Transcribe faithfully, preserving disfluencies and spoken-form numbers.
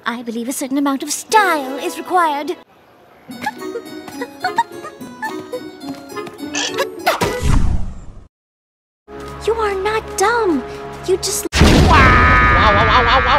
I believe a certain amount of style is required. You are not dumb. You just... Wow, wow, wow, wow, wow.